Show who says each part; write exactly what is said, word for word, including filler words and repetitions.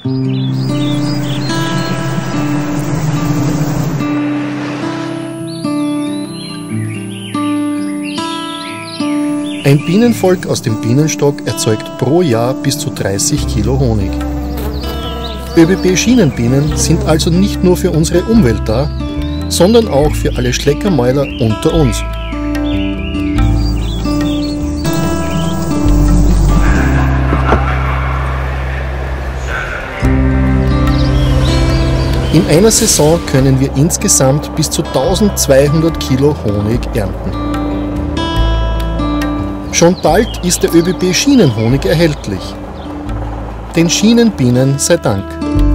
Speaker 1: Ein Bienenvolk aus dem Bienenstock erzeugt pro Jahr bis zu dreißig Kilo Honig. ÖBB-Schienenbienen sind also nicht nur für unsere Umwelt da, sondern auch für alle Schleckermäuler unter uns. In einer Saison können wir insgesamt bis zu tausendzweihundert Kilo Honig ernten. Schon bald ist der ÖBB-Schienenhonig erhältlich. Den Schienenbienen sei Dank.